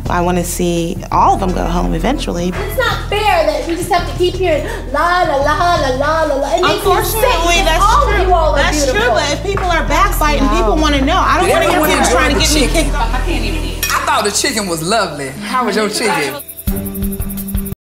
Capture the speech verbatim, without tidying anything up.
I want to see all of them go home eventually. It's not fair that we just have to keep hearing la la la la la la la. It makes me sick. Unfortunately, that's all true. Of you all are that's beautiful. true, but if people are backbiting, people want to know. I don't want to hear people trying to get me kicked off. I can't even eat. I thought the chicken was lovely. How was your chicken?